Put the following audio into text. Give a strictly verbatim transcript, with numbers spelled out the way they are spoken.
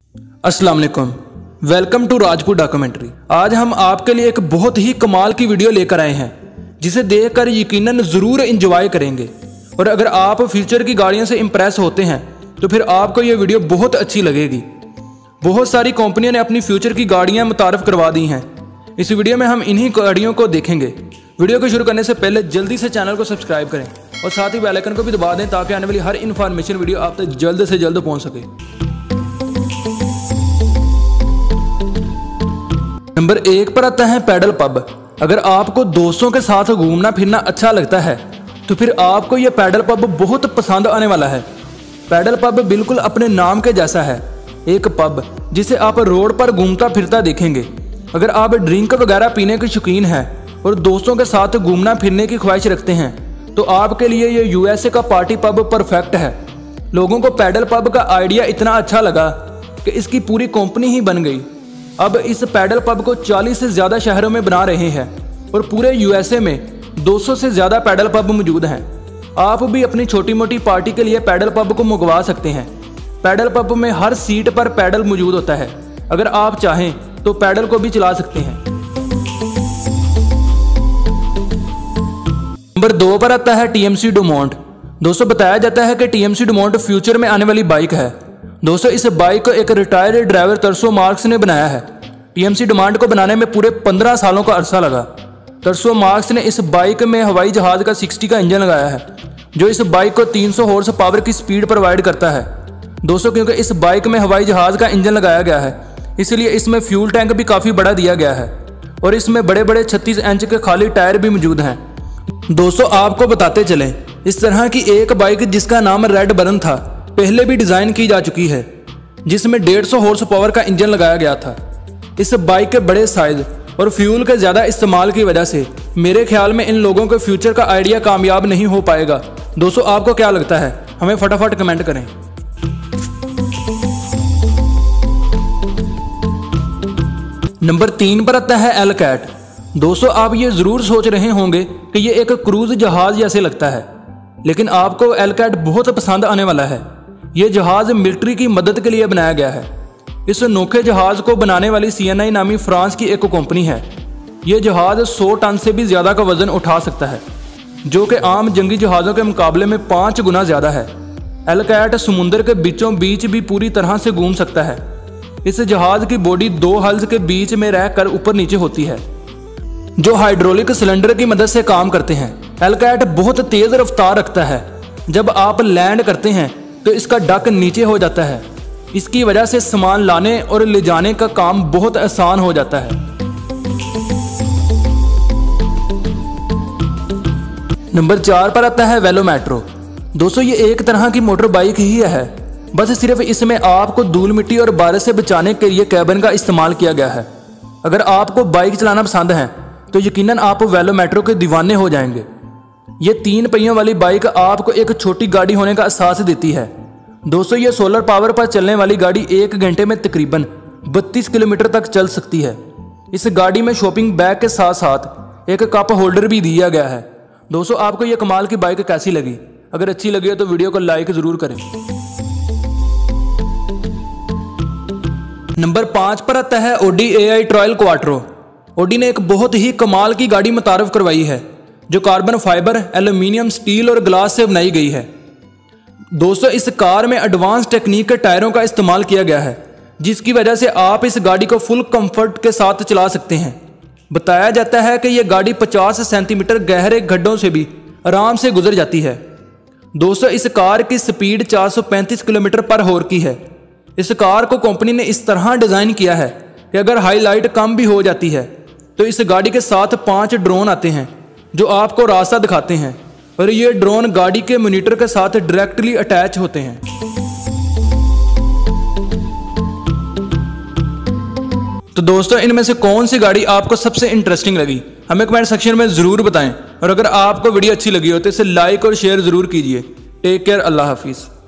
अस्सलाम वालेकुम, welcome to Rajput documentary. आज हम आपके लिए एक बहुत ही कमाल की वीडियो लेकर आए हैं जिसे देखकर यकीनन ज़रूर इंजॉय करेंगे। और अगर आप फ्यूचर की गाड़ियों से इम्प्रेस होते हैं तो फिर आपको ये वीडियो बहुत अच्छी लगेगी। बहुत सारी कंपनियों ने अपनी फ्यूचर की गाड़ियाँ मुतारफ़ करवा दी हैं। इस वीडियो में हम इन्हीं गाड़ियों को देखेंगे। वीडियो को शुरू करने से पहले जल्दी से चैनल को सब्सक्राइब करें और साथ ही बेल आइकन को भी दबा दें ताकि आने वाली हर इन्फॉर्मेशन वीडियो आप तक जल्द से जल्द पहुंच सके। नंबर एक पर आता है पैडल पब। अगर आपको दोस्तों के साथ घूमना फिरना अच्छा लगता है तो फिर आपको यह पैडल पब बहुत पसंद आने वाला है। पैडल पब बिल्कुल अपने नाम के जैसा है, एक पब जिसे आप रोड पर घूमता फिरता देखेंगे। अगर आप ड्रिंक वगैरह पीने के शौकीन हैं और दोस्तों के साथ घूमना फिरने की ख्वाहिश रखते हैं तो आपके लिए ये यूएसए का पार्टी पब परफेक्ट है। लोगों को पैडल पब का आइडिया इतना अच्छा लगा कि इसकी पूरी कंपनी ही बन गई। अब इस पैडल पब को चालीस से ज़्यादा शहरों में बना रहे हैं और पूरे यूएसए में दो सौ से ज़्यादा पैडल पब मौजूद हैं। आप भी अपनी छोटी मोटी पार्टी के लिए पैडल पब को मंगवा सकते हैं। पैडल पब में हर सीट पर पैडल मौजूद होता है। अगर आप चाहें तो पैडल को भी चला सकते हैं। नंबर दो पर आता है टीएमसी डुमोंट। दोस्तों बताया जाता है कि टीएमसी डुमोंट फ्यूचर में आने वाली बाइक है। दोस्तों इस बाइक को एक रिटायर्ड ड्राइवर तरसो मार्क्स ने बनाया है। टीएमसी डुमोंट को बनाने में पूरे पंद्रह सालों का अरसा लगा। तरसो मार्क्स ने इस बाइक में हवाई जहाज का साठ का इंजन लगाया है जो इस बाइक को तीन सौ हॉर्स पावर की स्पीड प्रोवाइड करता है। दोस्तों क्योंकि इस बाइक में हवाई जहाज का इंजन लगाया गया है इसलिए इसमें फ्यूल टैंक भी काफ़ी बड़ा दिया गया है और इसमें बड़े बड़े छत्तीस इंच के खाली टायर भी मौजूद हैं। दोस्तों आपको बताते चलें, इस तरह की एक बाइक जिसका नाम रेड बर्न था पहले भी डिज़ाइन की जा चुकी है जिसमें डेढ़ सौ हॉर्स पावर का इंजन लगाया गया था। इस बाइक के बड़े साइज और फ्यूल के ज़्यादा इस्तेमाल की वजह से मेरे ख्याल में इन लोगों के फ्यूचर का आइडिया कामयाब नहीं हो पाएगा। दोस्तों आपको क्या लगता है, हमें फटाफट कमेंट करें। नंबर तीन पर आता है एल कैट। दोस्तों आप ये ज़रूर सोच रहे होंगे कि ये एक क्रूज जहाज़ जैसे लगता है, लेकिन आपको एल कैट बहुत पसंद आने वाला है। ये जहाज़ मिलिट्री की मदद के लिए बनाया गया है। इस अनोखे जहाज़ को बनाने वाली सी एन आई नामी फ्रांस की एक कंपनी है। ये जहाज़ सौ टन से भी ज़्यादा का वज़न उठा सकता है जो कि आम जंगी जहाज़ों के मुकाबले में पाँच गुना ज़्यादा है। एल कैट समुद्र के बीचों बीच भी पूरी तरह से घूम सकता है। इस जहाज़ की बॉडी दो हल्स के बीच में रहकर ऊपर नीचे होती है जो हाइड्रोलिक सिलेंडर की मदद से काम करते हैं। एल कैट बहुत तेज़ रफ्तार रखता है। जब आप लैंड करते हैं तो इसका डक नीचे हो जाता है। इसकी वजह से सामान लाने और ले जाने का काम बहुत आसान हो जाता है। नंबर चार पर आता है वेलो मेट्रो। दोस्तों ये एक तरह की मोटर बाइक ही है, बस सिर्फ इसमें आपको धूल मिट्टी और बारिश से बचाने के लिए कैबिन का इस्तेमाल किया गया है। अगर आपको बाइक चलाना पसंद है तो यकीनन आप वेलो मेट्रो के दीवाने हो जाएंगे। ये तीन पहियों वाली बाइक आपको एक छोटी गाड़ी होने का एहसास देती है। दोस्तों ये सोलर पावर पर चलने वाली गाड़ी एक घंटे में तकरीबन बत्तीस किलोमीटर तक चल सकती है। इस गाड़ी में शॉपिंग बैग के साथ साथ एक कप होल्डर भी दिया गया है। दोस्तों आपको ये कमाल की बाइक कैसी लगी? अगर अच्छी लगी हो तो वीडियो को लाइक ज़रूर करें। नंबर पाँच पर आता है Audi A I trial quattro. Audi ने एक बहुत ही कमाल की गाड़ी मुतारफ़ करवाई है जो कार्बन फाइबर, एल्यूमिनियम, स्टील और ग्लास से बनाई गई है। दोस्तों इस कार में एडवांस टेक्निक के टायरों का इस्तेमाल किया गया है जिसकी वजह से आप इस गाड़ी को फुल कंफर्ट के साथ चला सकते हैं। बताया जाता है कि यह गाड़ी पचास सेंटीमीटर गहरे गड्ढों से भी आराम से गुजर जाती है। दोस्तों इस कार की स्पीड चार सौ पैंतीस किलोमीटर पर हॉर की है। इस कार को कंपनी ने इस तरह डिज़ाइन किया है कि अगर हाईलाइट कम भी हो जाती है तो इस गाड़ी के साथ पांच ड्रोन आते हैं जो आपको रास्ता दिखाते हैं और ये ड्रोन गाड़ी के मॉनिटर के साथ डायरेक्टली अटैच होते हैं। तो दोस्तों इनमें से कौन सी गाड़ी आपको सबसे इंटरेस्टिंग लगी हमें कमेंट सेक्शन में ज़रूर बताएं और अगर आपको वीडियो अच्छी लगी हो तो इसे लाइक और शेयर ज़रूर कीजिए। टेक केयर, अल्लाह हाफिज़।